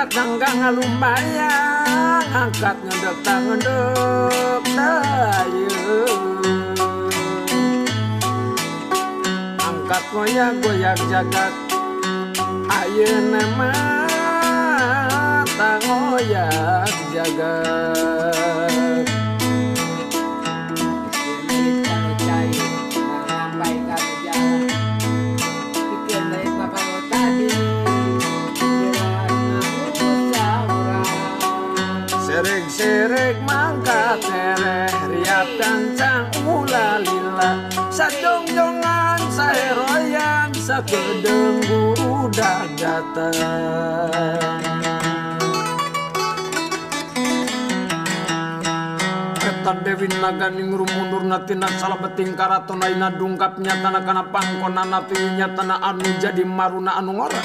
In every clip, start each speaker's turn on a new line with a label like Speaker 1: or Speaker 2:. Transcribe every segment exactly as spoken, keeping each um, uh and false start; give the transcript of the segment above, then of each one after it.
Speaker 1: tanggang lumayan angkat ngedek ngedek dayeuh angkat goyak goyak jagat ayeuna mah tangoyak jagat Serik mangkat tereh riap kancang ulalila sadongjongan saeroyan sakedeng guru datang Eta Dewi Naganing rumundur natina salah beting karaton aina dungkap nyatana kana pangkonana teu nyatana anu jadi maruna anu ngora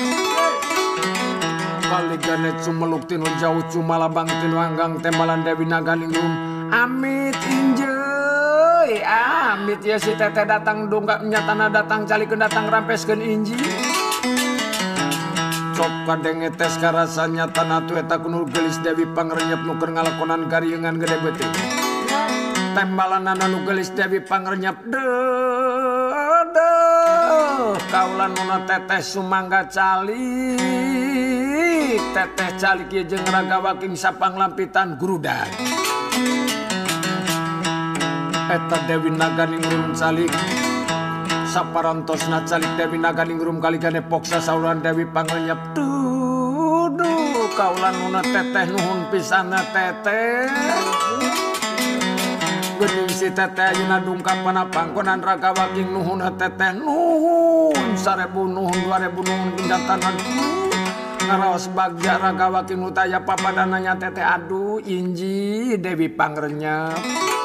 Speaker 1: kali ganet sumeluk tinu jauh cumalabang tinu anggang tembalan Dewi Naganingrum amit injeuy amit ya si teteh datang dongkap nyatana datang calikeun datang rampeskeun inji cop kadenge tes karasa nyatana tu eta kunul gelis Dewi Pangrenyep nu keur ngalakonan karieungan gede beuteung tembalan anu gelis Dewi Pangrenyep de de kaulan nuna teteh sumangga cali teteh calik ieu jeung raga waking sapanglampitan gurudan eta Dewi Naganingrum calik saparantosna calik Dewi Naganingrum kaligane poksa sauran Dewi Pangrenyep dudu kaulan nuna teteh nuhun pisana teteh geuning si teteh ayeuna dungkapan pangkonan raga waking nuhun teteh nuhun sarebu nuhun dua ribu nuhun pinjatanan ngaraos bagja raga waking utaya papadananya teteh aduh inji Dewi Pangrenyep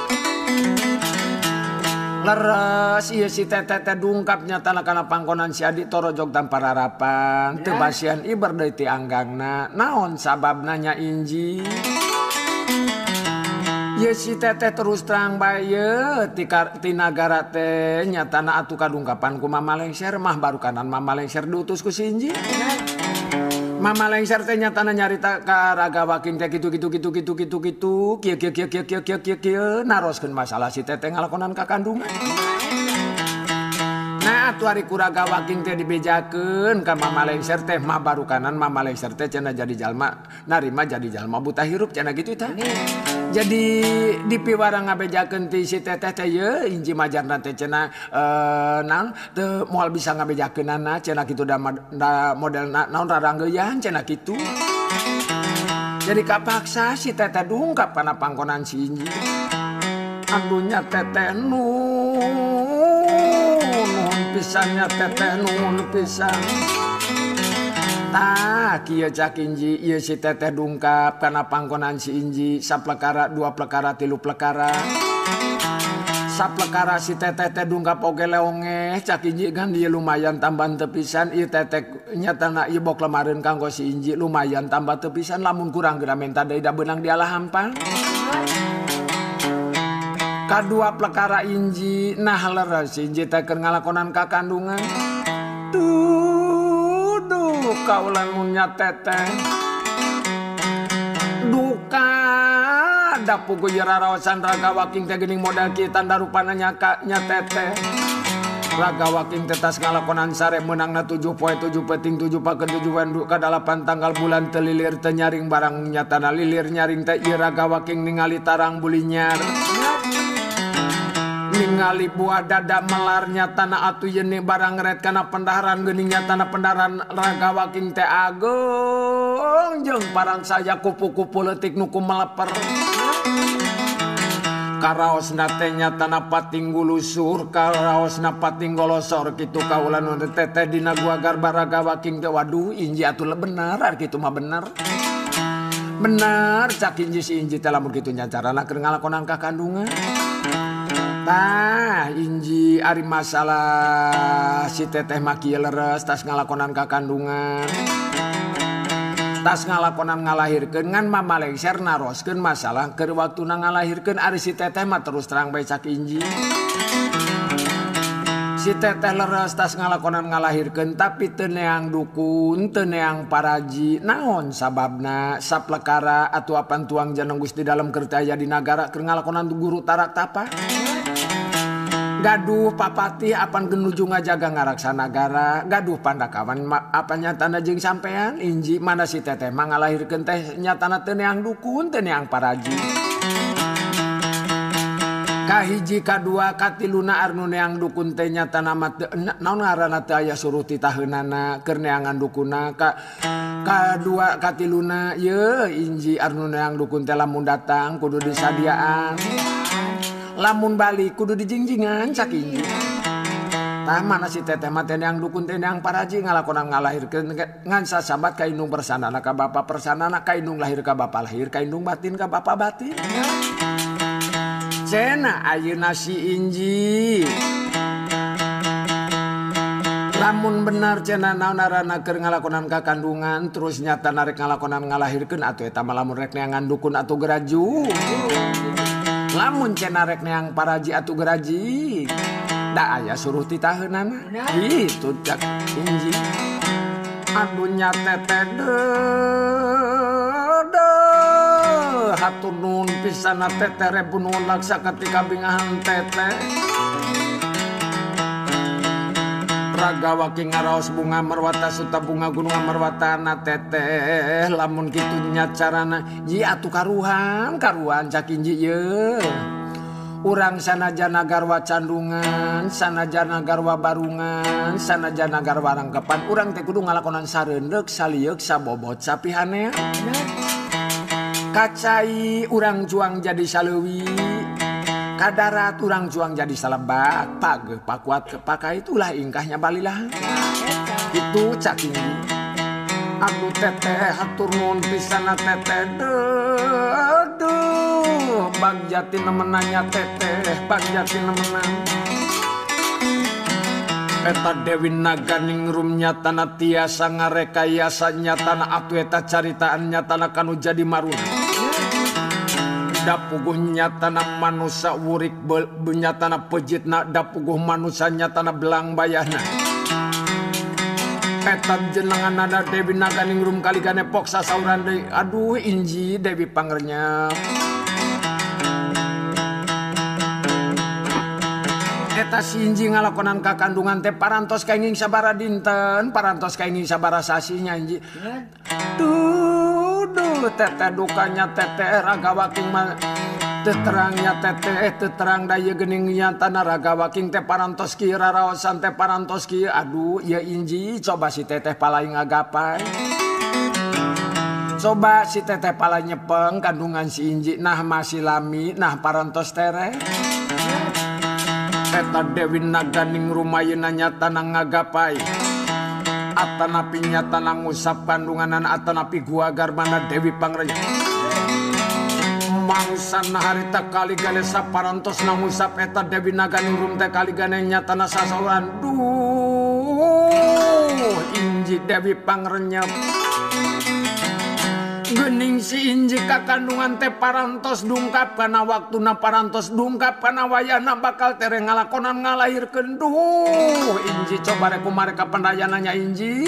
Speaker 1: leres ieu si teteh teh dungkap nyatana kana pangkonan si adik torojog tanpa harapan teu basian iber deui ti anggangna naon sababna nya inji ieu si teteh terus terang bae ye ti, ti nagara teh nyatana atuh kadungkapan ku Mama Lengser mah barukanan Mama Lengser diutus ku si inji Mama Lengser teh nyatana nyarita ka raga waking teh kitu kitu kitu kitu kitu kitu kieu kieu kieu kieu kieu kieu kieu kieu naroskeun masalah si teteh ngalakonan ka kandungan. Nah atuh ari ku raga waking teh dibejakeun ka Mama Lengser teh mah barukanan Mama Lengser teh cenah jadi jalma narima jadi jalma buta hirup cenah kitu tah. Jadi dipiwarang ngabejakeun ti si teteh teh ye inji majarna teh cenah uh, naon teu moal bisa ngabejakeunana cenah kitu da, da modelna naon raranggeuyaan cenah kitu. Jadi kapaksa si teteh dungkap kana pangkonan si inji. Adunya teteh nuhun pisannya teteh nuhun pisan. Tah kieu cak inji ieu si teteh dungkap kana pangkonan si inji saplekara dua plekara tilu plekara saplekara si teteh teh dungkap oge leongeh cak inji kan ieu lumayan tambahan teu pisan ieu teteh nyatana ieu bok lemareun kanggo si inji lumayan tambah teu pisan lamun kurang geura menta deui da beunang dialah hampang kadua plekara inji nah leres si inji teh keur ngalakonan ka kandungan tuh kaulan munya teteh duka dapugu yeraraosan raga waking teh geuning modal kieu tanda rupana nya nya teteh raga waking teh tas ngalakonan sare meunangna tujuh poe tujuh peting tujuh pakeun tujuh wendu ka dalapan tanggal bulan teu lilir teu nyaring barang nyatana lilir nyaring teh ieu raga waking ningali tarang bulinyar ningali buah dada melarnya tanah atu yeuni barang ret kana pendaharan geuning nyatana pendaharan raga waking teh agung jeung parang saya kupu-kupu leutik nu kumeleper karaosna teh nyatana pating gulusur karaosna pating golosor kitu kaulan nu teteh dina gua garba raga waking teh waduh inji atuh bener ari kitu mah bener bener cak inji si inji teh lamun kitu nya carana keur ngalakonan ka kandungan. Tah inji ari masalah si teteh mah kieu leres tas ngalakonan ka kandungan. Tas ngalakonan ngalahirkeun ngan Mama Lengser naroskeun masalah keur waktuna ngalahirkeun ari si teteh mah terus terang bae cak inji. si teteh leres tas ngalakonan ngalahirkeun tapi teu neang dukun teu neang paraji naon sababna saplekara atuapan tuang janeng Gusti dalam keur teu aya di nagara keur ngalakonan guru tarak tapa gaduh papatih apan genuju ngajaga ngaraksa nagara gaduh pandakawan apa nyatana jeung sampean inji mana si teteh mah ngalahirkeun teh nyatana teu neang dukun teu neang paraji kahiji kadua katiluna arnu neang dukun teh nyatana mah teu naon ngaranna teu aya suruh ti taheunana keur neangan dukunna ka kadua katiluna ye inji arnu neang dukun teh lamun datang kudu disadiaan lamun balik kudu dijingjingan cak inji tah mana si teteh mah teh neang dukun teh neang paraji ngalakonan ngalahirkeun ngan sasambat ka indung persanana ka bapa persanana ka indung lahir ka bapa lahir ka indung batin ka bapa batin cenah ayeuna si inji lamun benar cenah naon arana keur ngalakonan kakandungan terus nyata narek ngalakonan ngalahirkeun atuh eta mah lamun rek neangan dukun atuh geraju lamun cenah rek neang paraji atuh geraji da aya suruh ti taheunana kitu cak inji aduh nya teteh deuh hatur nuhun pisan teteh rebu nuhun laksa ketika bingahan teteh raga waki ngaraos bunga merwata suta bunga gunung merwatana teteh lamun kitu nya carana ji atuh karuhan karuhan cak inji ye urang sanajana garwa candungan sanajana garwa barungan sanajana garwa rangkepan urang teh kudu ngalakonan sareundeuh salieuk sabobot sapihanea kacai urang juang jadi saleuwi kadarat urang juang jadi salebak pageuh pakuat kepakai itulah ingkahnya balilah itu cak ini aduh teteh hatur nuhun pisan teteh deuh bagjati nemenanya teteh bagjati nemenan eta Dewi Naga ningrum nyatana tiasa ngarekayasa nyatana atuh eta caritaan nyatana kanu jadi maruna dapuguh nyatana manusia wurik nyatana pejitna dapuguh manusia nyatana belang bayana eta jenengan ada Dewi Naga ningrum kaligane pok sasauran deui aduh inji Dewi Pangernya eta si inji ngalakonan kakandungan teh parantos kaenging sabara dinten parantos kaenging sabara sasinya inji duh duh teteh dukanya teteh raga waking mah teterangnya teteh teterang daya gening nyatana raga waking teh parantos kieu raraosan teh parantos kieu aduh ya inji coba si teteh palai ngagapai coba si teteh palai nyepeng kandungan si inji nah masih lami nah parantos tereh eta Dewi Naga ningrum ayeuna nyatana ngagapai atanapi nyatana ngusap kandunganan atanapi guagar mana Dewi Pangrenya mangsana harita kaligane saparantos ngusap eta Dewi Naga ningrum teh kaligane nyatana sasawan duh inji Dewi Pangrenya gening si inji kakandungan teh parantos dungkap kana waktuna parantos dungkap kana wayana bakal tereng ngalakonan ngalahirkeun duh inji coba rek kumaha ka pendayananya inji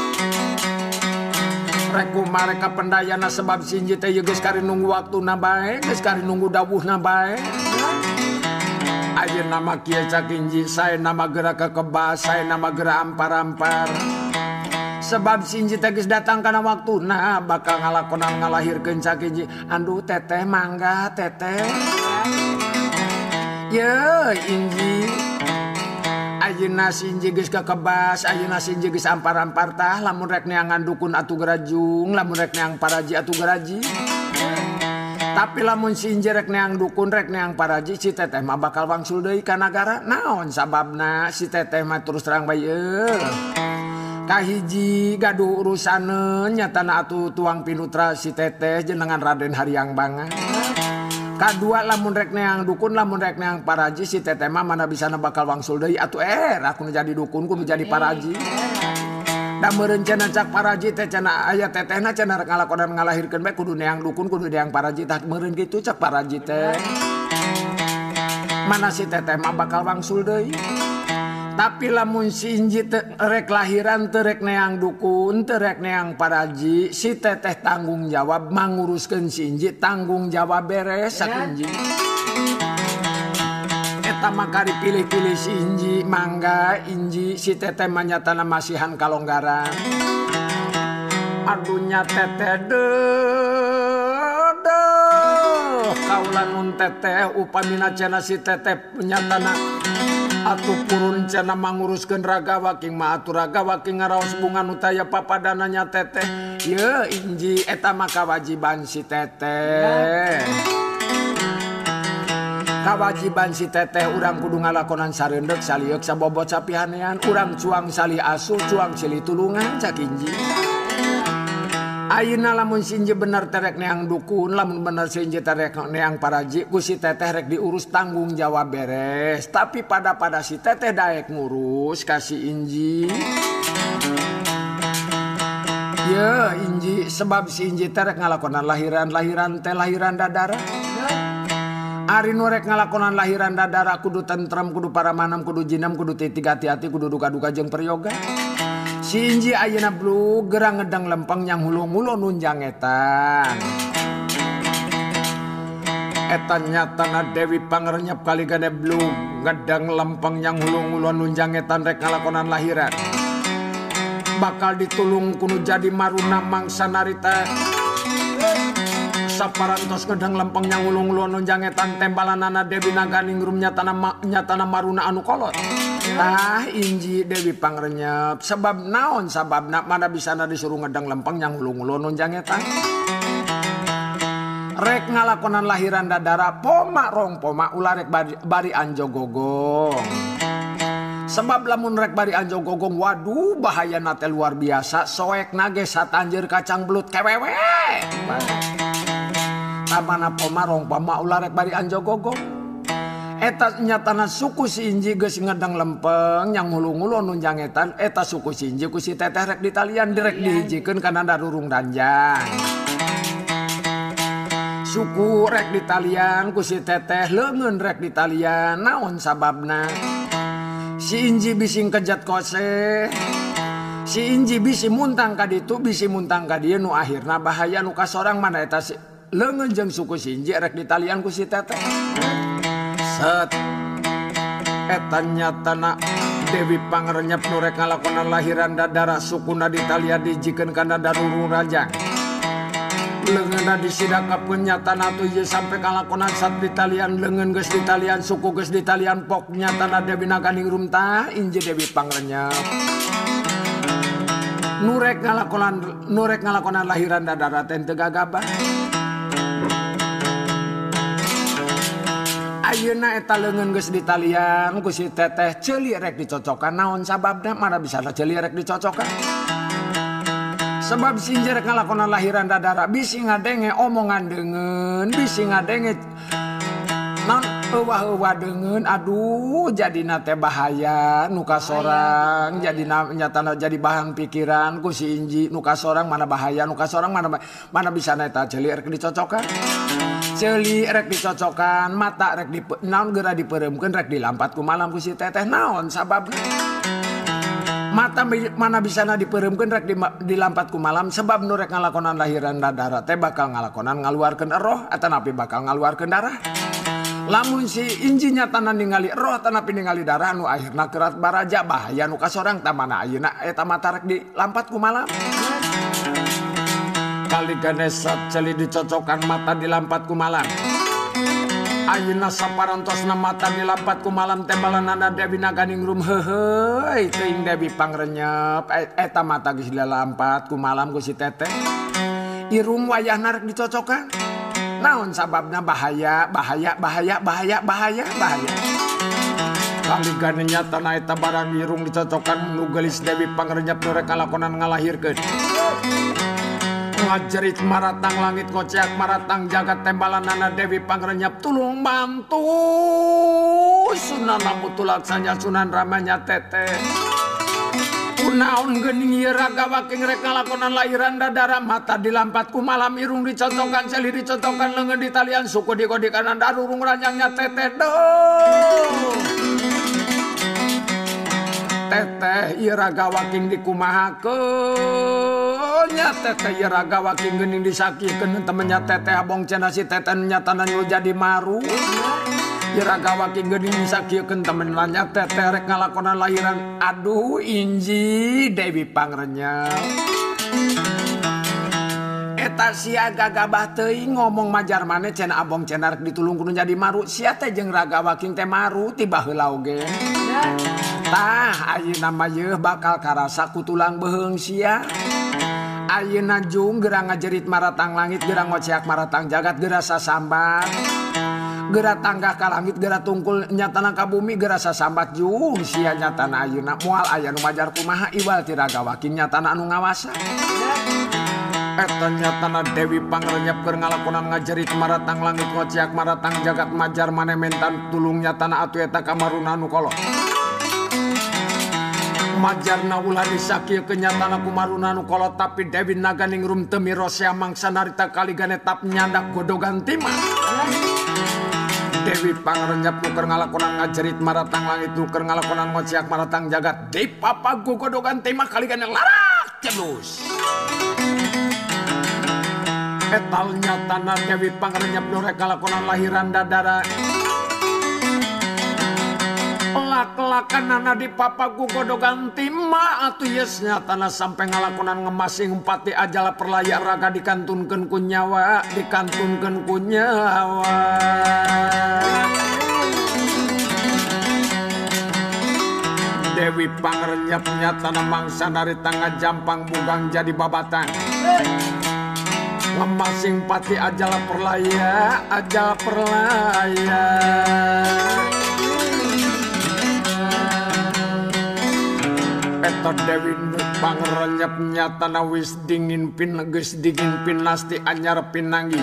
Speaker 1: rek kumaha ka pendayana sebab si inji teh geus kari nunggu waktuna bae geus kari nunggu dawuhna bae ayeuna mah kieu cak inji sae nama geura kekebas sae nama geura ampar-ampar sebab si inji teh geus datang kana waktuna bakal ngalakonan ngalahirkeun cak inji anduh teteh mangga teteh ye inji ayeuna si inji geus kekebas ayeuna si inji geus ampar-ampar tah lamun rek neangan dukun atuh gerajung lamun rek neang paraji atuh geraji tapi lamun si inji rek neang dukun rek neang paraji si teteh mah bakal wangsul deui ka nagara naon sababna si teteh mah terus terang bae kahiji gaduh urusaneun nyatana atuh tuang pinutra si teteh jenengan Raden Haryang Bangat kadua lamun rek neang dukun lamun rek neang paraji si teteh mah mana bisana bakal wangsul deui atuh eh aku nu jadi dukun kudu jadi paraji da meureun cenah cak paraji teh cenah aya tetehna cenah rek ngalakonan ngalahirkeun bae kudu neang dukun kudu neang paraji tah meureun kitu cak paraji teh mana si teteh mah bakal wangsul deui Tapi lamun si Inji rek lahiran terek neang dukun terek neang paraji si teteh tanggung jawab manguruskeun si Inji tanggung jawab beres sak Inji. Eta maka dipilih-pilih si Inji mangga Inji si teteh manyatana masihan kalonggaran. Adunya teteh deh deh kaulan nun teteh upamina cenah si teteh nyatana atuh purun cenah manguruskeun raga waking mah atuh raga waking ngaraos bunga nu taya papadananya teteh ye Inji eta mah kawajiban si teteh. Kawajiban si teteh urang kudu ngalakonan sareundeuh salieuk sabobot sapihanean urang cuang salih asuh cuang silih tulungan cak Inji. Ayeuna lamun si Inji bener terek neang dukun lamun bener si Inji terek neang paraji ku si teteh rek diurus tanggung jawab beres tapi pada pada si teteh daek ngurus kasih Inji. Ya Inji sebab si Inji terek ngalakonan lahiran lahiran teh lahiran dadara. Ari nu rek ngalakonan lahiran dadara kudu tentrem kudu paramanam kudu jinam kudu titik hati-hati kudu duka-duka jeung peryoga. Si Inji ayeuna blug gerang ngedang lempeng yang hulu-hulu nunjang etan. Etan nyatana Dewi Pangerenyep kali gade blug ngedang lempeng yang hulu-hulu nunjang etan rek ngalakonan lahiran. Bakal ditulung kudu jadi maruna mangsa narita. Saparantos ngedang lempeng yang hulu-hulu nunjang etan tembalanana Dewi Naganingrum nyatana ma, nyatana maruna anu kolot. Tah Inji Dewi Pangerenyep sebab naon sababna mana bisana disuruh ngedang lempeng yang hulu-hulu nunjang etan. Rek ngalakonan lahiran dadara poma rong poma ulah rek bari, bari anjo gogong. Sebab lamun rek bari anjo gogong waduh bahaya nate luar biasa soek nage satanjeur kacang belut kewewe. Tamana poma rong poma ulah rek bari anjo gogong. Eta nyatana suku si Inji geus ngedang lempeng yang hulu-hulu nunjang etan eta suku si Inji ku si teteh rek ditalian direk dihijikeun kana darurung danjang. Suku rek ditalian ku si teteh leungeun rek ditalian naon sababna. Si Inji bisi kejat kose. Si Inji bisi muntang ka ditu bisi muntang ka dieu nu akhirna bahaya nu kasorang mana eta si leungeun jeung suku si Inji rek ditalian ku si teteh. Set eta nyatana Dewi Pangerenyep nu rek ngalakonan lahiran dadara sukuna ditalia dijikeun kana darurung raja. Leungeunna disidakapeun nyatana tuh ieu sampe ngalakonan sat ditalian leungeun geus ditalian suku geus ditalian pok nyatana Dewi Naganingrum tah Inji Dewi Pangerenyep. Nu rek ngalakonan nu rek ngalakonan lahiran dadara teh teu gagabah. Ayeuna eta leungeun geus ditalian ku si teteh ceuli rek dicocokan naon sababna mana bisa ceuli rek dicocokan. Sebab si Inji rek ngalakonan lahiran dadara bisi ngadenge omongan deungeun bisi ngadenge naon euwah-euwah deungeun aduh jadina teh bahaya nu kasorang jadina nyatana jadi bahan pikiran ku si Inji nu kasorang mana bahaya nu kasorang mana mana bisa eta ceuli rek dicocokan. Ceuli rek dicocokan mata rek di naon geura dipeureumkeun rek dilampat ku malam ku si teteh naon sababna. Mata mana bisana dipeureumkeun rek di, dilampat ku malam sebab nu rek ngalakonan lahiran dadara teh bakal ngalakonan ngaluarkeun roh atanapi bakal ngaluarkeun darah. Lamun si Inji nyatana ningali roh atanapi ningali darah nu akhirna kerat baraja bahaya nu kasorang tamana ayeuna eta mata rek dilampat ku malam. Kali ganesat celi dicocokkan mata dilampat ku malam. Ayeuna saparantosna mata dilampat ku malam tembalanana Dewi Naganingrum heuheuy teuing Dewi Pangerenyep eta mata geus dilampat ku malam ku si teteh. Irung wayahna rek dicocokkan. Naon sababna bahaya bahaya bahaya bahaya bahaya bahaya. Kali gane nyatana eta barang irung dicocokkan nu geulis Dewi Pangerenyep nu rek ngalakonan ngalahirkeun. Ngajerit maratang langit ngoceak maratang jagat tembalanana Dewi Pangerenyep tulung bantu Sunan Mutulaksanya Sunan Ramanya teteh. Kunaon geuning ieu raga waking rek ngalakonan lahiran dadara mata dilampat ku malam irung dicocokkan celi dicocokkan leungeun ditalian suku dikodikanan darurung ranjangnya teteh doh. teteh ieu raga waking dikumahakeun nya teteh ieu raga waking geuning disakikeun temennya teteh abong cenah si teteh nyatana nu jadi maru ieu raga waking geuning disakikeun temennya teteh rek ngalakonan lahiran aduh inji Dewi Pangrenyep eta sia gagabah teuing ngomong majar maneh cenah abong cenah rek ditulung kudu jadi maru sia teh jeung raga waking teh maru tiba heula oge tah ayeuna mah yeuh bakal karasa ku tulang beheung sia ayeuna jung geura ngajerit maratang langit geura ngoceak maratang jagat geura sasambat geura tanggah ka langit geura tungkul nyatana ka bumi geura sasambat jung sia nyatana ayeuna moal aya nu majar kumaha iwal ti raga waking nyatana anu ngawasa eta nyatana Dewi Pangrenyep keur ngalakonan ngajerit maratang langit ngoceak maratang jagat majar maneh mentan tulung nyatana atuh eta kamaruna anu kolot majarna ulah disakiekeun nyatana kumaruna anu kolot tapi Dewi Naganingrum teu mirosea mangsa narita kaligane tap nyandak godogan timah Dewi Pangrenyep nu keur ngalakonan ngajerit maratang langit nu keur ngalakonan ngoceak maratang jagat dipapagu godogan timah kaligane larak celus etal nyatana Dewi Pangrenyep nu rek ngalakonan lahiran dadara lak-lakanana dipapagu godogan timah atuh yes nyatana sampai ngalakonan ngemasing pati ajala perlaya raga dikantunkeun ku nyawa dikantunkeun ku nyawa Dewi Pangrenyep nyatana mangsa narita ngajampang bugang jadi babatan ngemasing pati ajala perlaya ajala perlaya eta Dewi Pangrenyep nyatana wis dingin pin geus dingin pin lasti anyar pinanggi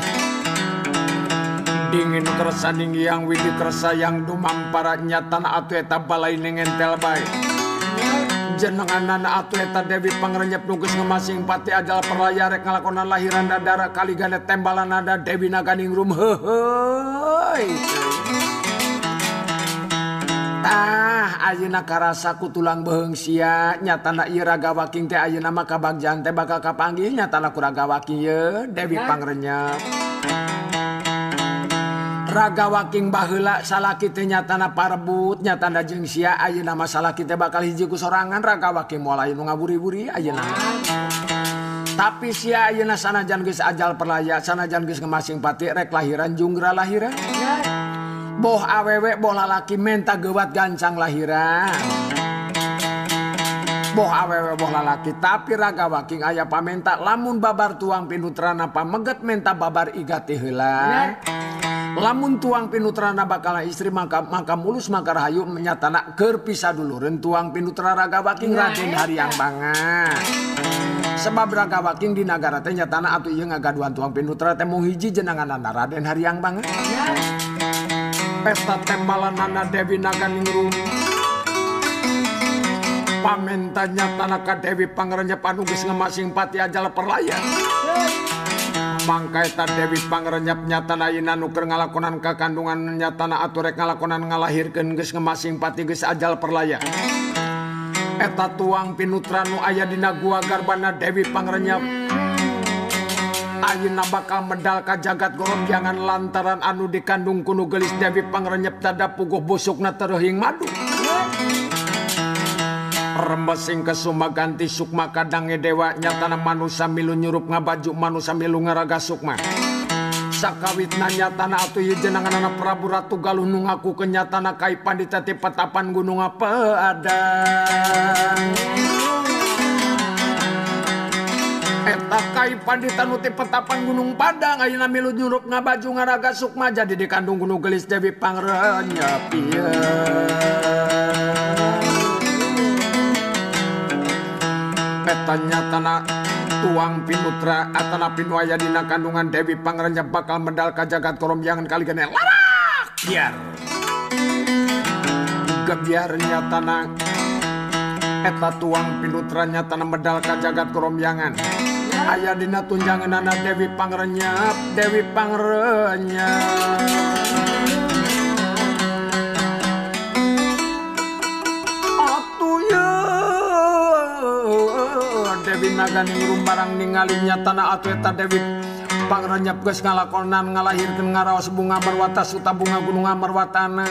Speaker 1: dingin kersa yang widi kersa yang dumampara nyatana atuh eta balai nengentel bae jenenganana atuh eta Dewi Pangrenyep nu geus ngemasing pati ajal perlaya rek ngalakonan lahiran dadara kaligane tembalan nada Dewi Naganingrum heuheuy tah ayeuna karasa ku tulang beheung sia nyatana ieu raga waking teh ayeuna mah kabagjan teh bakal kapanggih nyatana ku raga waking ye Dewi Pangrenyep raga waking baheula salaki teh nyatana parebut nyatana jeung sia ayeuna mah salaki teh bakal hiji ku sorangan raga waking moal aya nu ngaburi-buri ayeuna tapi sia ayeuna sanajan geus ajal perlaya sanajan geus ngemasing pati rek lahiran jeung geura lahiran boh awewe boh lalaki menta gewat gancang lahiran boh awewe boh lalaki tapi raga waking aya pamenta lamun babar tuang pinutrana pameget menta babar igati heula lamun tuang pinutrana bakal istri maka maka mulus maka rahayu menyatana keur pisah dulureun tuang pinutra raga waking Raden Haryang Bangat sebab raga waking di nagara teh nyatana atuh ieu ngagaduhan tuang pinutra teh mung hiji jenenganna Raden Haryang Bangat pesta tembalanana Dewi Naganingrum pamenta nyatana ka Dewi Pangrenyep anu geus ngemasing pati ajal perlaya mangka eta Dewi Pangrenyep nyatana ayeuna nu keur ngalakonan kakandungan nyatana atuh rek ngalakonan ngalahirkeun geus ngemasing pati geus ajal perlaya eta tuang pinutra nu aya dina gua garbana Dewi Pangrenyep ayeuna bakal medal ka jagat goromjangan lantaran anu dikandung kuno gelis Dewi Pangrenyep tada puguh busukna tereuhing madu rembesing kesuma ganti sukma kadange dewa nyatana manusia milu nyurup ngabaju manusia milu ngaraga sukma sakawitna nyatana atuh ieu jenenganana Prabu Ratu Galuh nu ngaku kenyatana kai pandita ti petapan gunung Padang eta kai pandita nu ti petapan gunung Padang ayeuna milu nyurup ngabaju ngaraga sukma jadi dikandung gunung gelis Dewi Pangrenyep ieu eta nyatana tuang pinutra atana pinu aya dina kandungan Dewi Pangrenyep bakal medal ka jagat koromjangan kaligane larak biar gebiar nyatana eta tuang pinutra nyatana medal ka jagat koromjangan aya dina tunjanganana Dewi Pangrenyep Dewi Pangrenyep atuh ye Naganing Rum barang ningali nyatana atuh eta Dewi Pangrenyep geus ngalakonan ngalahirkeun ngaraos bunga marwata suta bunga gunung amarwatana.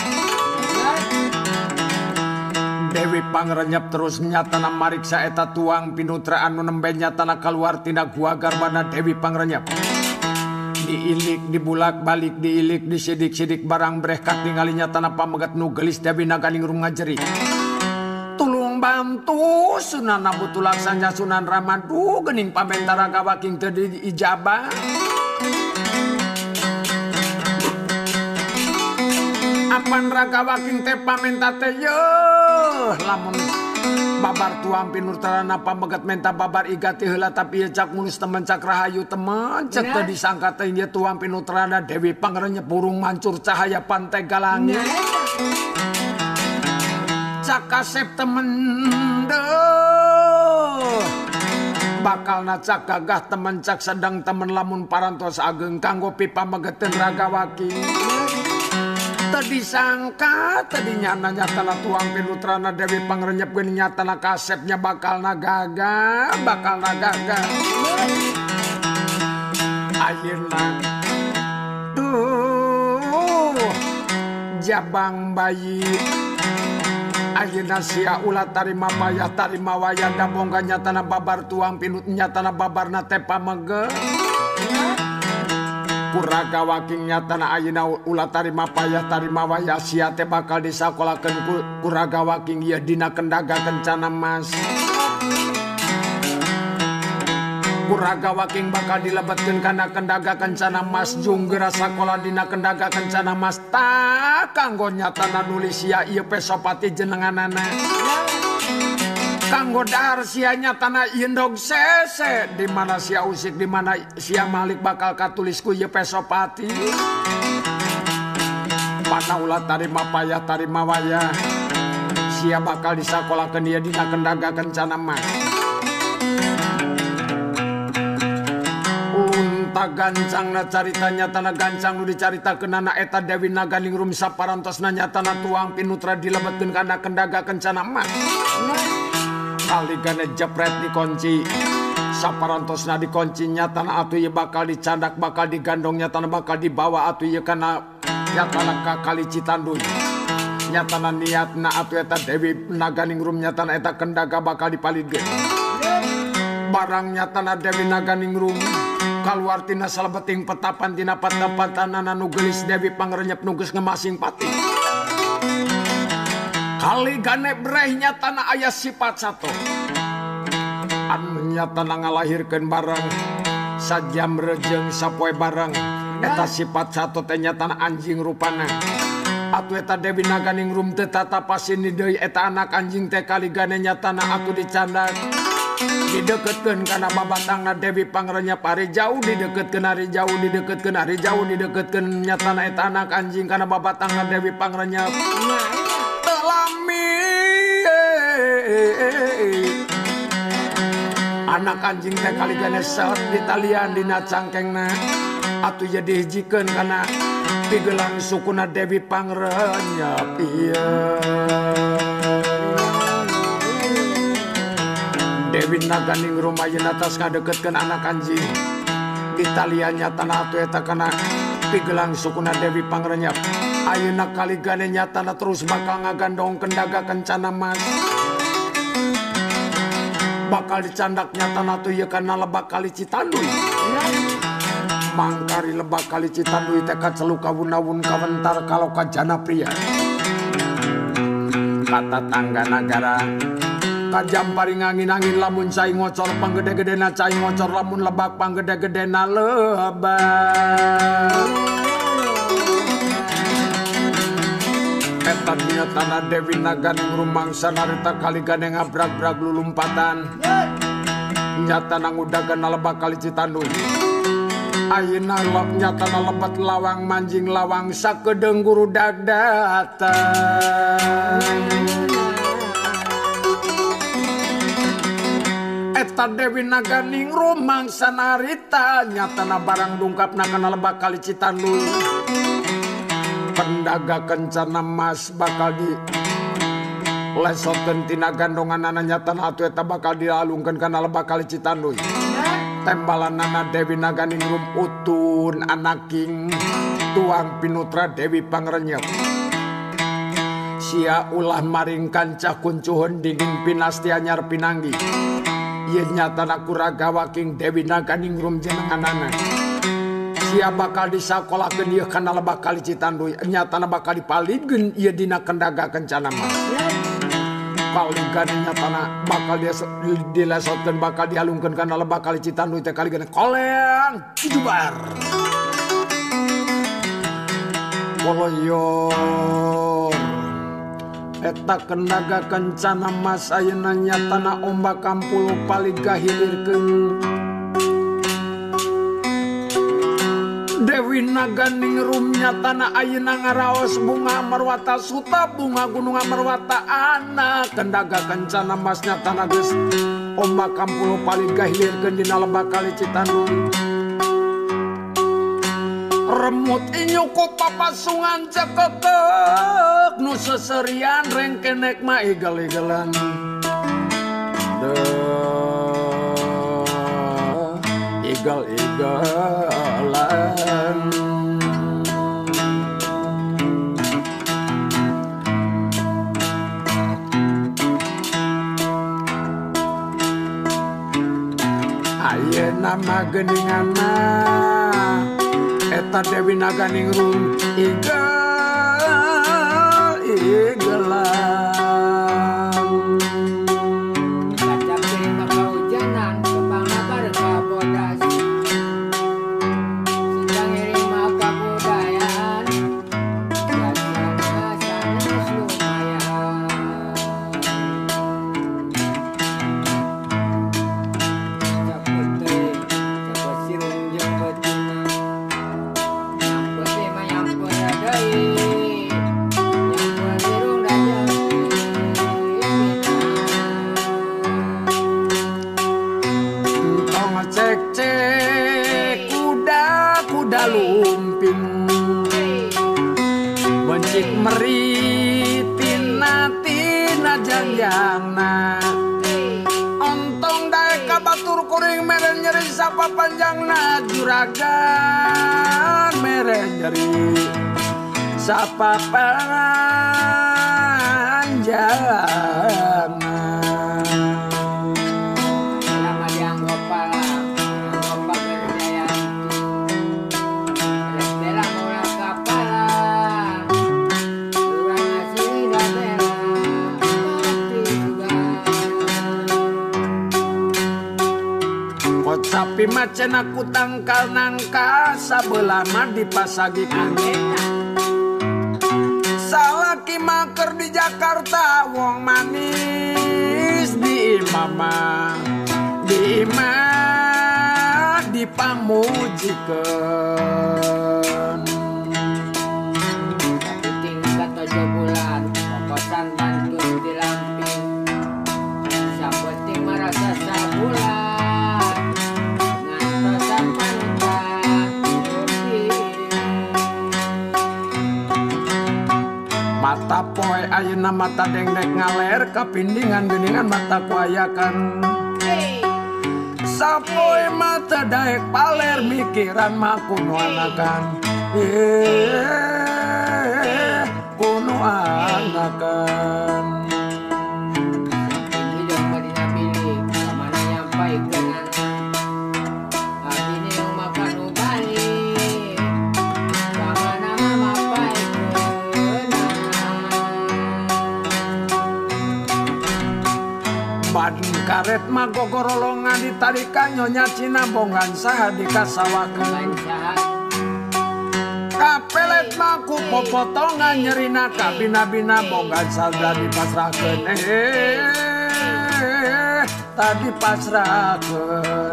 Speaker 1: Dewi Pangrenyep terus nyatana mariksa eta tuang pinutra anu nembe nyatana kaluar tina gua garbana Dewi Pangrenyep. Diilik dibulak balik diilik disidik-sidik barang brehkat ningali nyatana pamegat nu gelis Dewi Naganing Rum ngajeri. Tulung bantu Sunan Abu Tulaksanya Sunan Ramadu gening pamentara gawaking teu diijabah. Apan raga waking teh pamenta teh yeuh lamun babar tuang pinurtarana pamegat menta babar igati heula tapi ieu cak mulus temen cak rahayu temen cek teu disangka teh ieu tuang pinurtarana Dewi Pangrenyep burung mancur cahaya pantai galangit. Cak kasep temen deuh bakal cak gagah temen cak sedang temen lamun parantos ageng kanggo pipamegeteun raga waking. Tadi sangka tadi nyana nyatana tuang pinutrana Dewi Pangrenyep geuning nyatana kasepnya bakal nagaga bakal nagaga ayeuna tuh jabang bayi ayeuna sia ulah tarima payah tarima wayah dabongga nyatana babar tuang pinut nyatana babarna teh pamege. Kuraga waking nyatana ayeuna ulah tarima payah tarima wayah sia teh bakal disakolakeun kuraga waking ieu dina kendaga kencana mas. Kuraga waking bakal dilebetkeun kana kendaga kencana mas junggera sakola dina kendaga kencana mas tak kanggo nyatana nulis sia ieu pesopati jenenganana. Kanggo dahar sia nyatana indog sese di mana sia usik di mana sia malik bakal katulisku ieu pesopati. Pana ulah tarima payah tarima wayah sia bakal disakolakeun ieu dina kendaga kencana mas. Unta gancangna carita nyatana gancang nu dicaritakeun anak eta Dewi Naganing Rum saparantosna nyatana tuang pinutra dilebetkeun kana kendaga kencana mas. Kaligane jepret dikunci saparantosna dikunci nyatana atuh ieu bakal dicandak bakal digandong nyatana bakal dibawa atuh ieu kana nyatana ka Kali Citanduy. Nyatana niatna atuh eta Dewi Naganing Rum nyatana eta kendaga bakal dipalidkeun. Barang nyatana Dewi Naganing Rum kaluar tina salebeting petapan tina patapantanana nu geulis Dewi Pangrenyep nu geus ngemasing pati. Kali gane breh nyatana aya sifat satu anu nyatana ngalahirkeun barang sajam rejeng sapoe barang eta sifat satu teh nyatana anjing rupana. Atuh eta Dewi Naganing Rum teu tatapasin deui eta anak anjing teh kali gane nyatana atuh dicandak dideketkeun kana babatangna Dewi Pangrenyep ari jauh dideketkeun ari jauh dideketkeun ari jauh dideketkeun nyatana eta anak anjing kana babatangna Dewi Pangrenyep. Anak anjing teh kaligane saot di talian dina cangkengna atuh jadi hijikeun kana pigelang sukuna Dewi Pangrenyep ieu. Dewi Naganing Rum ayeuna tos ngadeketkeun anak anjing di talian nyatana atuh eta kana pigelang sukuna Dewi Pangrenyep. Ayeuna kaligane nyatana terus bakal ngagandong kendaga kencana mas. Bakal dicandak nyatana tuh ieu kana Lebak Kali Citanduy. Mangkari Lebak Kali Citanduy teh kaceluk kawun-awun kawentar kaloka Janapria. Kata tangga nagara kajam paring angin-angin lamun cai ngocor panggede-gedena cai ngocor lamun lebak panggede-gedena lebak. Eta nyatana Dewi Naganing Rum mangsa narita kaligane ngabrag-brag lulumpatan nyatana ngudagan Lebak Kali Citanduy. Ayeuna nyatana lebet lawang manjing lawang sakedeung guru datang. Eta Dewi Naganing Rum mangsa narita nyatana barang dungkapna kana Lebak Kali Citanduy. Pendaga kencana mas bakal di Lesokeun tina gandonganana nyatana atuh eta bakal dialungkeun kana bakal Citanduy. Tembalanana Dewi Naganingrum utun anaking tuang pinutra Dewi Pangrenyep. Sia ulah maring kancah kuncuhun dingin pinasti anyar pinanggi. Ieu nyatana kuraga waking Dewi Naganingrum jenenganana. Sia bakal disakolakeun ieu kana bakal Citanduy. Nyatana bakal dipalidkeun ieu dina kendaga kencana mas. Kaligan nyatana bakal dia dilesotkeun bakal dialungkeun kana bakal Citanduy teh kaligan koleang jubar. Koloyor eta kendaga kencana mas ayeuna nyatana ombak kampul paliga hilirkeun Dewi Naganingrum nyatana ayeuna ngaraos bunga marwata suta bunga gunung marwata ana kendaga kencana mas nyatana geus ombak kampul paliga hilirkeun dina bakal Citanduy. Remut inyuku papasungan cekekek nu seserian rengkenek mah igel-igelan. Igel-igelan. Ayeuna mah geuninganna eta Dewi Naganingrum igel igelan.
Speaker 2: Kacap teh kakaujanan kembangna bareng bodas. Sidang iring mah kabudayaan. Jadiana sanes lumayan. Cepet teh cepet sirung jeung betina.
Speaker 1: Lumping bencik meritina tina jangjangna ontong daek ka batur kuring mere nyeri sapa panjangna juragan mere nyeri sapa panjangna. Sapi macan aku tangkal nangka sabelah mah dipasagikeun. Salaki maker di Jakarta wong manis di imamah di imah dipamujikeun.
Speaker 2: Tapi tingkat tujuh bulan kokosan bantul di lamping. Sabeting merasa sabulan.
Speaker 1: Mata poe ayeuna mata dengdek ngaler kapindingan geuningan mata kuayakan. Sapoe mata daek paler mikiran mah kuno anakan. Eh kuno anakan.
Speaker 2: Hidup kadina pilih kamana nyampaikeun abdi nu makan nu balik. Kamana mah mapaikeun.
Speaker 1: Badung karet mah gogorolongan ditarikan nyonya cina bonggan saha dikasawakeun. Kapelet mah ku popotongan nyerina kabina-bina bonggan salda dipasrahkeun. Eh tadi pasrahkeun.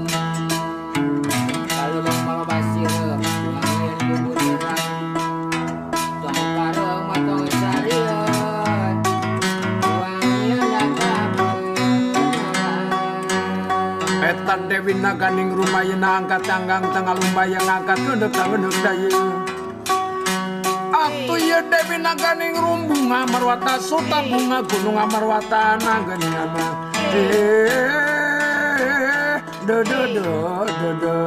Speaker 2: Kalau bang mama basirem wangian bubur nyerang. Tong pareng mah tong sarieun. Wangian
Speaker 1: Eta Dewi Naganingrum ayeuna angkat tanggang tengah lumbayang angkat ngedek ngedek daye. Atuh ye Dewi Naganingrum bunga marwata suta bunga gunung amarwata nagenana eh do do do do do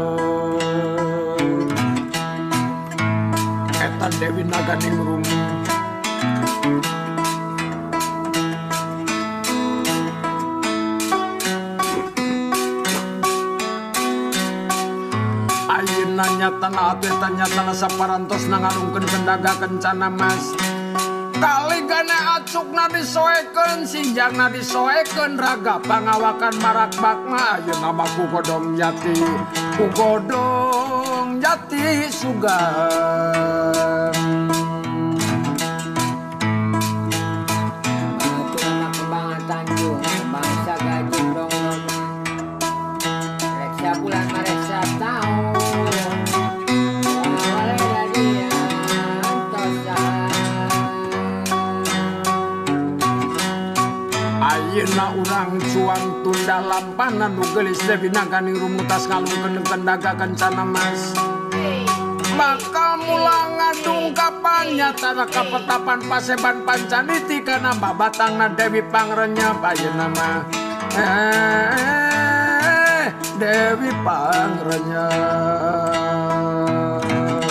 Speaker 1: eta Dewi Naganingrum ayeuna nyatana atuh eta nyatana saparantos nangalungkeun kendaga kencana mas kali gane acukna disoekeun sinjangna disoekeun raga pangawakan marak bakna ayeuna mah ku godong jati ku godong jati sugam
Speaker 2: Batu nama kembangan Tanjung bangsa gajing dong reksa bulan mareksa tahun wale dadian tosan
Speaker 1: ayeuna urang cuang tunda lampanan nu geulis Dewi Naganingrum mutas ngalungkeun kendaga kencana mas bakal mulang ngadungkapan nyatana kapetapan paseban pancaniti kana babatangna Dewi Pangrenyep ayeuna mah eh Dewi Pangrenyep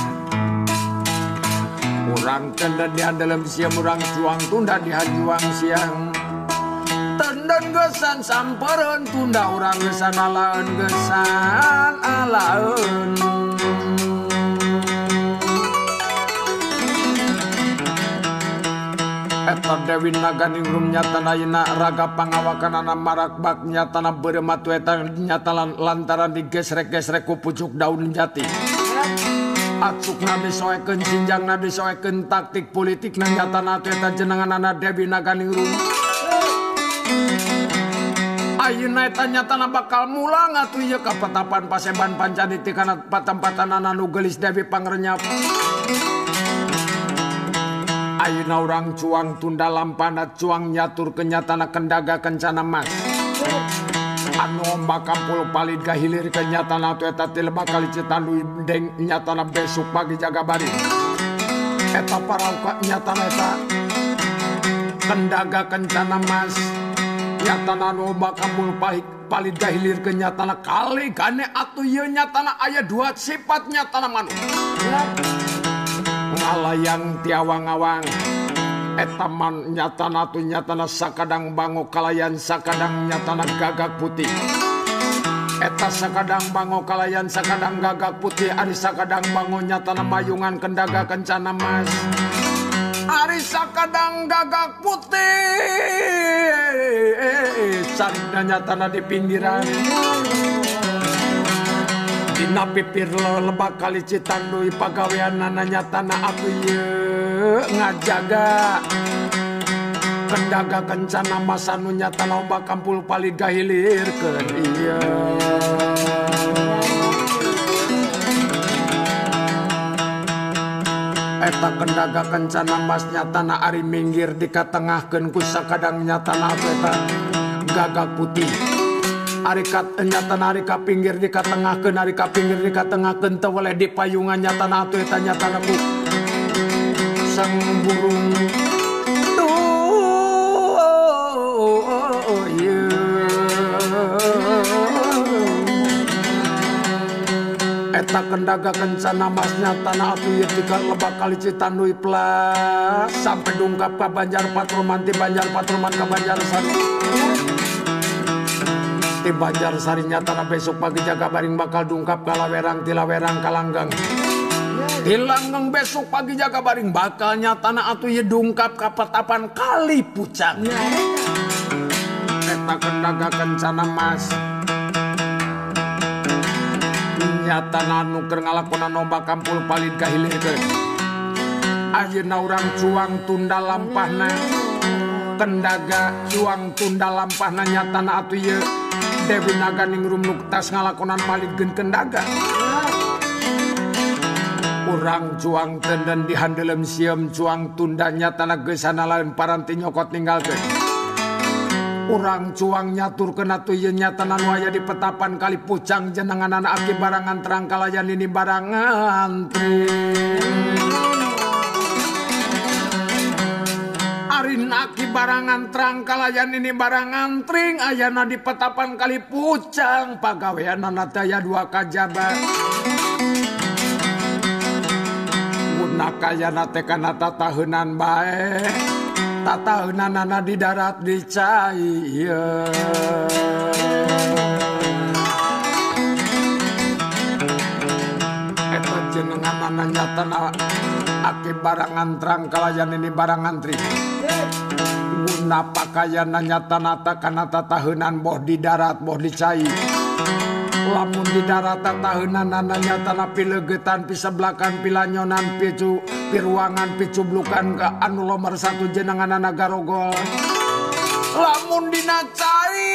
Speaker 1: urang tenda di handelem siang urang cuang tunda di hajuang siang tenden gesan sampereun tunda urang gesan alaeun gesan alaeun eta Dewi Naganingrum nyatana ayeuna raga pangawakanana marak bak nyatana beureum atuh eta nyata lantaran digesrek-gesrek ku pucuk daun jati acukna disoekeun sinjangna disoekeun taktik politikna nyatana atuh eta jenenganana Dewi Naganingrum ayeuna eta nyatana bakal mulang atuh ieu kapetapan paseban pancaniti kana patempatanana nu geulis Dewi Pangrenyep ayeuna urang cuang tunda lampana cuang nyatur kenyatana kendaga kencana mas anu ombak kampul palid gahilir kenyatana atuh eta ti lebak kali Citanduy deng nyatana besuk pagi jaga bari eta parauka nyatana eta kendaga kencana mas nyatana anu ombak kampul palid palid gahilir kenyatana kali gane atuh ieu nyatana aya dua sifat nyatana manuk ngalayang tiawang-awang eta man nyatana tu nyatana sakadang bango kalayan sakadang nyatana gagak putih eta sakadang bango kalayan sakadang gagak putih ari sakadang bango nyatana mayungan kendaga kencana mas ari sakadang gagak putih sarina nyatana di pinggiran dina pipir lebak kali Citanduy pagaweanana nyatana aku ieu ngajaga kendaga kencana mas anu nyatana ombak kampul palid gahilirkeun ieu eta kendaga kencana mas nyatana ari minggir dikatengahkeun ku sakadang nyatana eta gagak putih ari kat nyatana ari ka pinggir dikatengahkeun ari ka pinggir dikatengahkeun teu weleh dipayungan nyatana atuh eta nyatana ku sang burung duh ieu eta kendaga kencana mas nyatana atuh ieu tika lebak kali Citanduy plus sampai dungkap ka Banjar Patroman ti Banjar Patroman ka Banjarsari di Banjarsari nyatana besok pagi jaga baring bakal dungkap ka Lawerang ti Lawerang ka Langgang di Langgang besok pagi jaga baring bakal nyatana atuh ieu dungkap ka Petapan Kali Pucang eta kendaga kencana mas nyatana anu keur ngalakonan ombak kampul palid gahilirkeun ayeuna urang cuang tunda lampahna kendaga cuang tunda lampahna nyatana atuh ieu Dewi Naganingrum nuktas ngalakonan palidkeun kendaga urang cuang tenden di handelem sieum cuang tunda nyatana geus sanalaeun paranti nyokot ninggalkeun urang cuang nyaturkeun atuh ieu nyatana nu aya di Petapan Kali Pucang jenenganana aki barangan terang kalayan ini barangan tri aki barangan terang kalayan ini barangan tring ayana di petapan kali pucang pagawean daya dua kajabat guna kayana teh kana tatahunan bae tatahunan di darat di cai eta jenengan nyatana aki barangan terang kalayan ini barangan tring guna pakaian nyata-nata kana tatahunan boh di darat boh di cai lamun di darat tatahunan nyata pilegetan pisebelakan pilanyonan picu piruangan picublukan ke anu nomor satu jenengan nagarogol lamun dina cai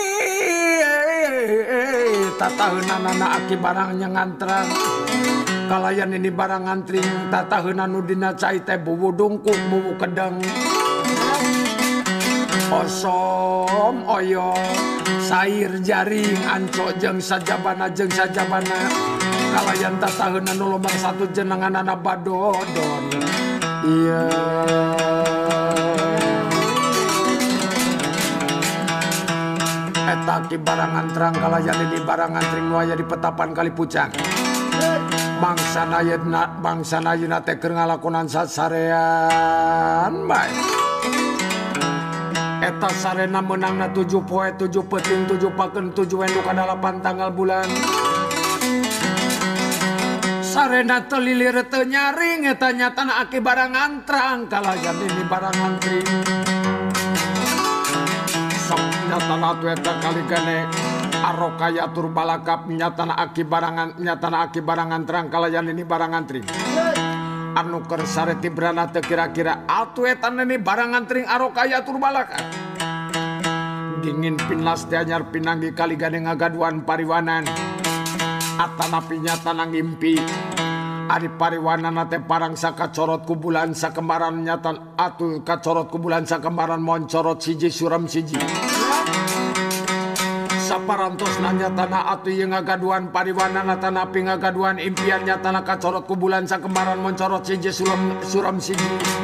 Speaker 1: tatahunan aki barangnya ngantrang kalayan ini barang ngantring tatahunan udina cai teh bubu dungkuk bubu kedeng osom oyo sair jaring anco jeung sajabana jeung sajabana kalayan tatahunan nomor satu jenengan anak badodon iya eta ki barangan terang kalayan ini barangan tring waya di petapan kali pucang bangsa nayena bangsa nayena teh keur ngalakonan sasarean bae eta sarena menangna tujuh poe tujuh peting tujuh pakeun tujuh enduk ka dalapan tanggal bulan sarena teu lilir teu nyaring eta nyatana aki barangan terang kalayan ini barangan tring sok nyatana tu eta kali gane arokaya tur balakap nyatana aki barangan nyatana aki barangan terang kalayan ini barangan tring anu keur sare tibrana teu kira-kira atuh eta ini barangan tring arokaya tur balakap dingin pinlas teh anyar pinanggi kali gade ngagaduan pariwanan atanapi nyatana ngimpi ari pariwanan teh parang sakacorot ku bulan sakembaran nyatan atuh kacorot ku bulan sakembaran moncorot siji suram siji saparantos nanya tanah atu yang ngagaduan pariwana tanapi ngagaduan impian nyatana kacorot ku bulan sakembaran moncorot siji suram suram siji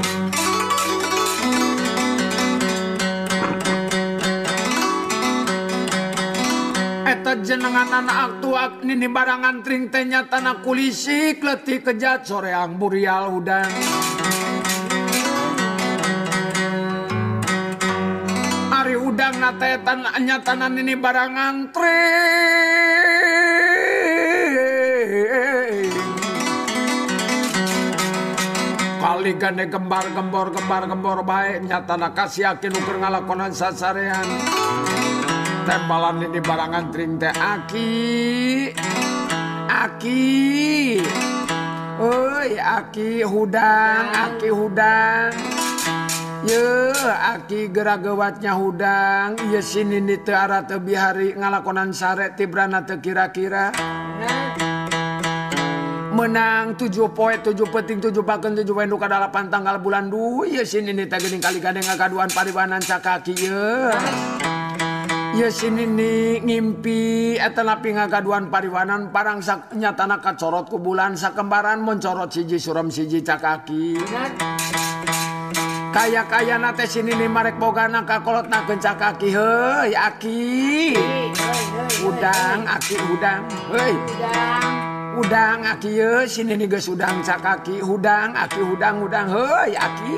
Speaker 1: eta jenengan anak aktuak nini barangan tring teh nyatana kulisik letih kejat soreang burial udang ari udang nate tan nyatanan ini barangan tring kali gane gembar gembor gembar gembor bae nyatana kasih yakin ukur ngalakonan sasarean tembalan ini barangan tring teh aki aki oi aki hudang aki hudang ye aki geragewatnya hudang ye sini ni teu ara teu bihari ngalakonan sare tibrana teu kira-kira menang tujuh poe tujuh peting tujuh pakeun tujuh enduk ka dalapan tanggal bulan du ye sini ni teh geuning kali gade ngagaduan pariwanan cakaki ye ya sini nih ngimpi eta napi ngagaduan pariwanan parang sak nyatana kacorot ku bulan sakembaran mencorot siji suram siji cakaki kaya-kaya nate sini nih marek bogana kakolot nakeun cakaki heuy aki udang aki udang heuy udang aki ye sini nih geus udang cakaki udang aki udang udang heuy aki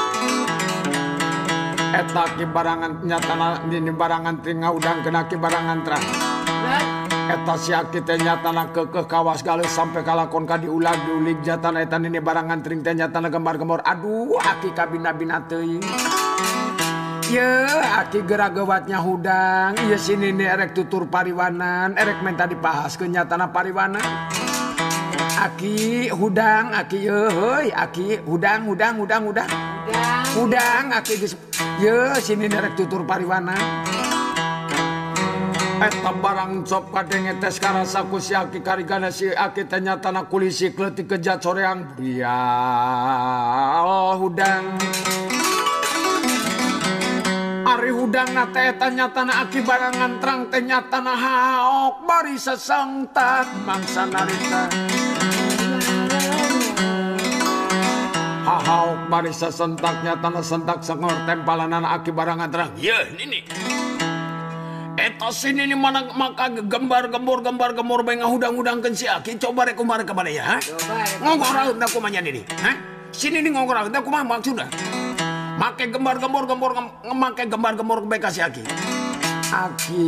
Speaker 1: eta ki barangan nyatana ini barangan tring ngaudang kena ki barangan terang eta si aki teh nyatana kekeh kawas galeus sampai kalakon ka diulag diulig jatana eta ini barangan tring teh nyatana gembar gembor aduh aki kabina-bina teuing ye aki geragewatnya hudang ye sini nih erek tutur pariwanan erek menta dipahaskeun nyatana pariwanan aki hudang aki ye heuy aki hudang hudang hudang hudang udang aki geus ye sini derek tutur pariwana eta barang cop kadenge tes karasa ku si aki karigana si aki teh nyatana kulisi kleutik kejat soreang brial hudang ari hudang na teh eta nyatana aki barangan terang teh nyatana haok bari sesengtak mangsa narita ha hauk bari sasentaknya tanah sentak sengor tempalan aki barangan terang. Ye nini. Eta sini ni mana maka gambar gembor gambar gembor bae ngahudang-hudangkeun si aki coba rek kumaha ka bade ya. Ngogoraeun da kumaha nini. Hah? Sini ni ngogoraeun da kumaha maksudna? Make gambar gembor gembor make gambar gembor bae ka si aki. Aki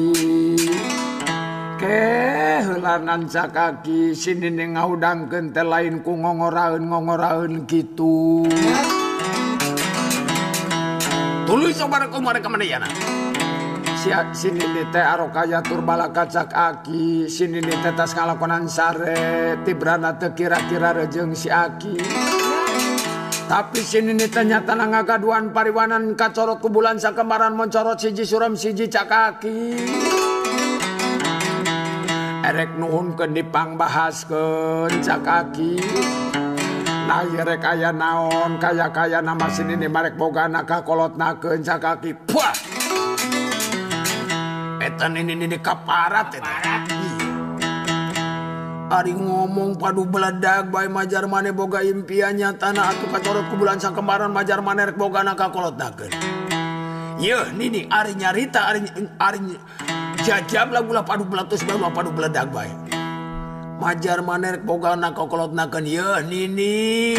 Speaker 1: ke heulanan cak aki sini ni ngahudangkeun teh lain ku ngongoraeun-ngongoraeun kitu. Tuluy coba rek kumaha ka bade ya. Sini nih teh arokaya turbala kacak aki sini nih teh tas ngalakonan sare tibrana teh kira-kira rejeng si aki tapi sini nih teh nyatana ngagaduan pariwanan kacorot ku bulan sakembaran moncorot siji suram siji cak aki erek nuhunkeun dipangbahaskeun cak aki nah rek aya naon kaya-kaya nama sini nih marek bogana kakolotnakeun cak aki puah etan ini ini kaparat eta. Ari ngomong padu beledag bae majar maneh boga impiannya tanah atuh kacorot ku bulan sakembaran majar maneh rek bogana kakolotnakeun. Yeuh nini ari nyarita ari ari jajab lagu padu beletus bae padu beledag bae. Majar maneh rek bogana kakolotnakeun yeuh nini.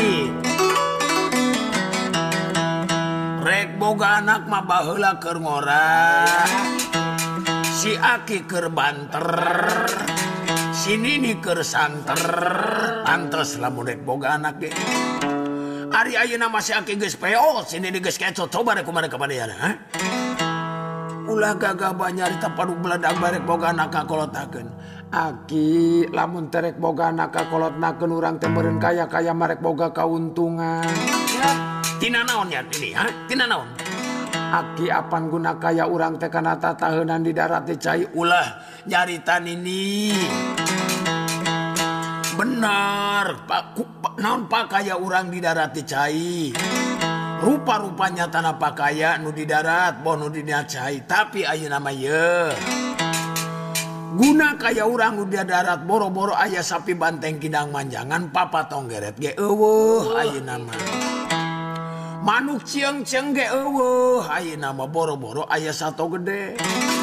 Speaker 1: Rek boga anak mah baheula keur ngora. Si aki keur banter, si nini keur santer, pantes lamun rek boga anak ge. Ari ayeuna mah si aki geus peo, si nini geus keco, coba rek kumaha kabadeana, ha? Ulah gagabah nyarita padu beledag barek boga anak kakolotakeun. Aki lamun teh rek boga anak kakolotakeun urang teh meureun kaya-kaya marek boga kauntungan. Tina naon ya ini, ha? Tina naon? Aki apan guna kaya urang teh kana tataheunan di darat teh cai ulah nyarita nini. Benar, pak naon pakaya urang di darat teh cai. Rupa-rupanya tanah pakaya nu di darat, boh nu di cai, tapi ayeuna mah yeuh. Guna kaya urang nu di darat boro-boro aya sapi banteng kidang manjangan papa tonggeret ge eueuh ayeuna mah. Manuk cieng-cieng ge eueuh ayeuna mah boro-boro aya sato gede.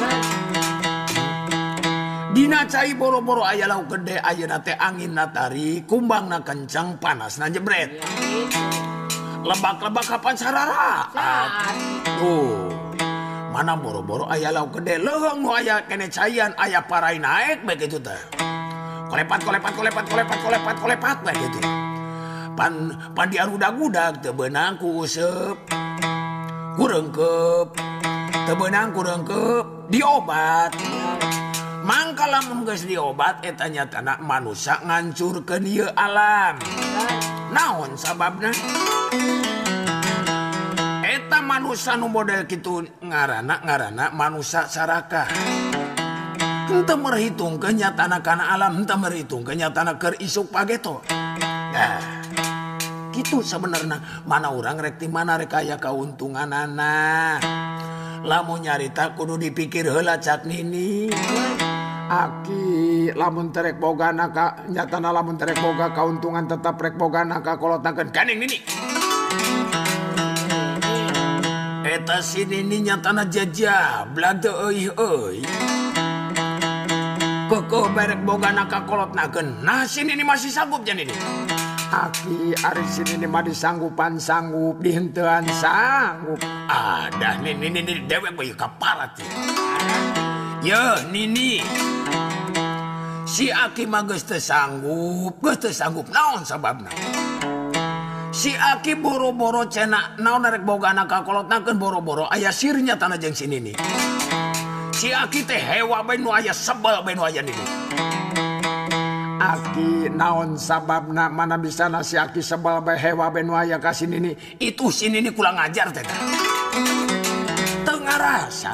Speaker 1: Dina cai boro-boro aya lauk gede ayeuna teh anginna tari, kumbangna kencang, panasna jebret. Lebak-lebak kapan sarara? Tuh. Mana boro-boro aya lauk gede, leuheung nu aya kene caian aya parai naek bae kitu teh. Kolepat kolepat kolepat kolepat kolepat kolepat bae kitu. Pan pan diarudag-udag teu beunang ku useup ku reungkeup teu beunang ku reungkeup diobat mangka lamun geus diobat eta nyatana manusia ngancurkeun ieu alam naon sababna eta manusia nu model kitu ngaranna ngaranna manusia sarakah henteu merhitungkeun nyatana kana alam henteu merhitungkeun nyatana keur isuk pageto nah gitu sebenarnya mana orang rek ti mana rek aya kauntunganana lamun nyarita kudu dipikir heula cak nini aki lamun terek boga naka nyatana lamun terek boga kauntungan tetap rek boga naka kolotakeun kaneng nini eta si nini nyatana jajablag teu euy euy keukeun berek boga naka kolotnakeun nah si nini masih sanggup jan nini aki ari sini nih mah disanggupan sanggup dihenteuan sanggup ada nini nini dewek bae kaparat ya nini si aki mah geus teu sanggup geus teu sanggup naon sababna si aki boro-boro cenah naon rek boga anak kakolotnakeun boro-boro aya sirnya tanah jeung si nini si aki teh hewa bae nu aya sebel bae nu aya nini aki naon sababna mana bisa nasi aki sebal bae hewa bae nu aya ka sini nih itu sini nih kurang ajar teh teu ngarasa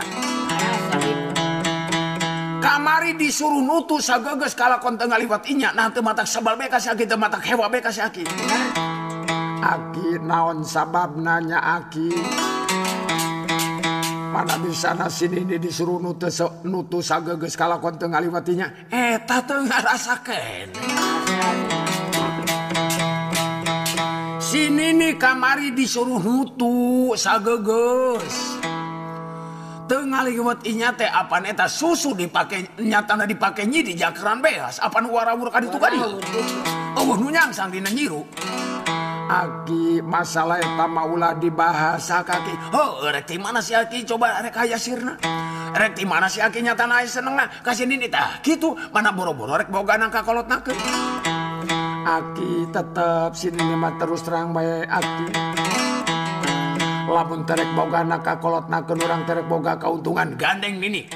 Speaker 1: kamari disuruh nutu sageus kalakon teu ngaliwat inya nah teu matak sebal bae ka si aki teu matak hewa bae ka si aki aki naon sababna nya aki mana bisa nasi ini disuruh nutu nutu sageus kalakon teu ngaliwatinya eta teu ngarasakeun sini nih kamari disuruh nutu sageges. Tengah liwat inya teh apa neta susu dipakai nyatana dipakai nyi di jakaran beas apa nu warawur kaditu kadi. Oh nu nyangsang dina nyiru. Aki masalah eta mah ulah dibahasa kaki. Oh rek ti mana si Aki coba rek aya sirna. Rek ti mana si Aki nyatana aya senengna kasih nini tah kitu mana boro-boro rek boga nang kakolotnakeun. Aki tetep sini mah terus terang bae Aki. Lamun terek boga na kakolotnakeun urang terek boga kauntungan gandeng nini.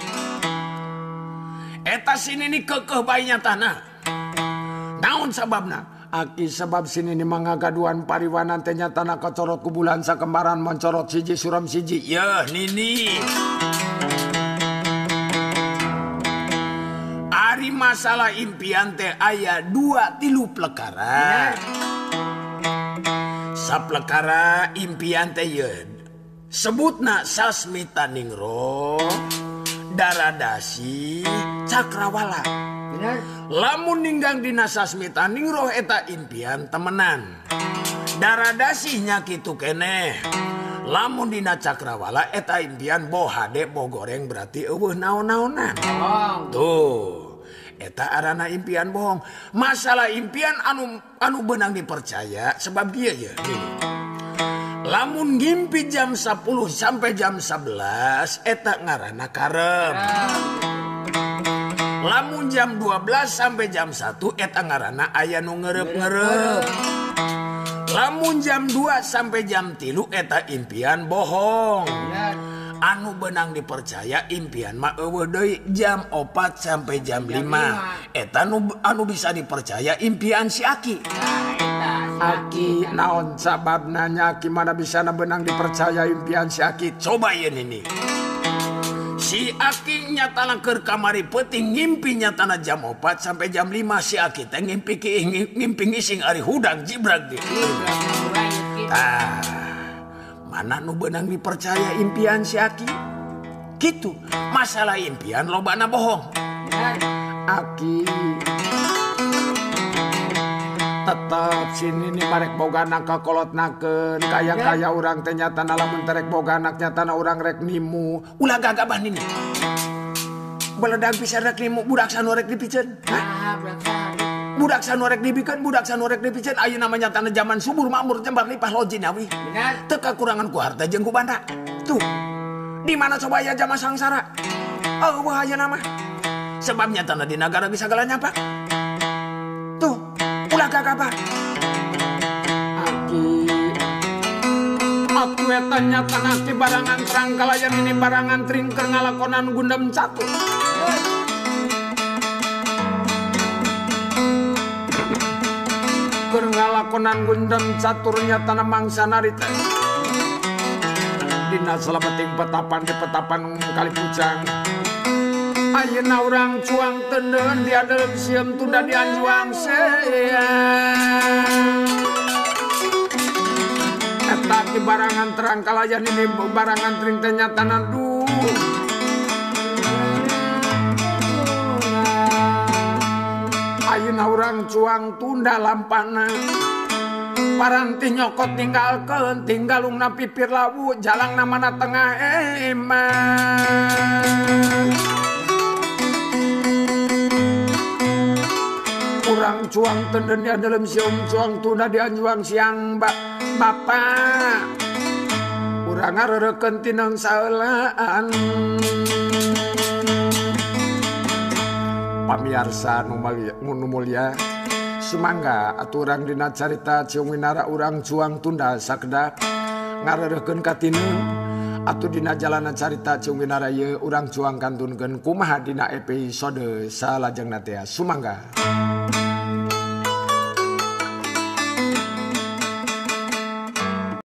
Speaker 1: Eta sini ni keukeuh bae nyatana. Naon sababna? Aki sebab sini ni mangagaduan pariwanan teh nyatana kacorot ku bulan sakembaran mencorot siji suram siji. Yeuh nini. Ari masalah impian teh aya dua tilu plekara. Saplekara impian teh yeun sebutna Sasmita Ningro, Daradasi, Cakrawala. Benar. Lamun ninggang dina Sasmita Ningro eta impian temenan. Daradasi nya kitu keneh. Lamun dina Cakrawala eta impian bohade bogoreng berarti eueuh naon-naonan. Oh. Tuh. Eta arana impian bohong. Masalah impian anu anu benang dipercaya sebab dia ya. Lamun ngimpi jam sepuluh sampai jam sebelas eta ngaranna karem. Lamun jam dua belas sampai jam satu eta ngaranna aya nu ngeureup-ngeueup. Lamun jam dua sampai jam tilu eta impian bohong. Anu benang dipercaya impian mah eueuh deui jam opat sampai jam lima. Eta anu, anu bisa dipercaya impian si Aki. Aki naon sababna nya Aki mana bisa na benang dipercaya impian si Aki. Coba yeun ini. Si Aki nyatana keur kamari peuting ngimpi nyatana jam opat sampai jam lima si Aki teh ngimpi ngimpi ngising ari hudang jibrag di. Tah mana nu benang dipercaya impian si Aki? Gitu. Masalah impian lobana bohong. Aki tetep sini nih marek boga anak kakolotnakeun kaya-kaya urang teh nyatana lamun terek boga anak nyatana urang rek nimu. Ulah gagabah nini. Beledag pisan rek nimu budak sanu rek dipiceun. Ah, budak sanu. Budak sanu rek dibikeun, budak sanu rek dipiceun ayeuna mah nyatana zaman subur makmur jembar lipah lojinawi. Benar. Teu kakurangan ku harta jeung ku banda. Tuh. Di mana coba aya jama sangsara? Oh, wah ayeuna mah. Sebab nyatana di nagara bisa galanya apa? Tuh, ulah gagabah. Aki Aku eta nyatana ki barangan terang kalayan ini barangan tring keur ngalakonan gundam catur. Keur ngalakonan gundam catur nyatana mangsa narita. Dina salabeting petapan di petapan Kalipujang. Ayeuna urang cuang tendeun di adeulem sieum tunda di anjuang seang. Eta ki barangan terang kalayan ini barangan tring teh nyatana duh. Ayeuna urang cuang tunda lampana. Paranti nyokot tinggalkeun tinggalungna pipir lawu jalangna mana tengah eman. Urang cuang tenden di dalam siung cuang tuna di anjuang siang bak bapak. Urang ngareurekeun tineng saeulaan. Pamiarsa nu mulia sumangga aturang dina carita ciung winara urang cuang tunda sakedak ngareurekeun ka tineng atuh dina jalana carita ciung winara ieu urang cuang kantunkeun kumaha dina episode salajengna teh sumangga.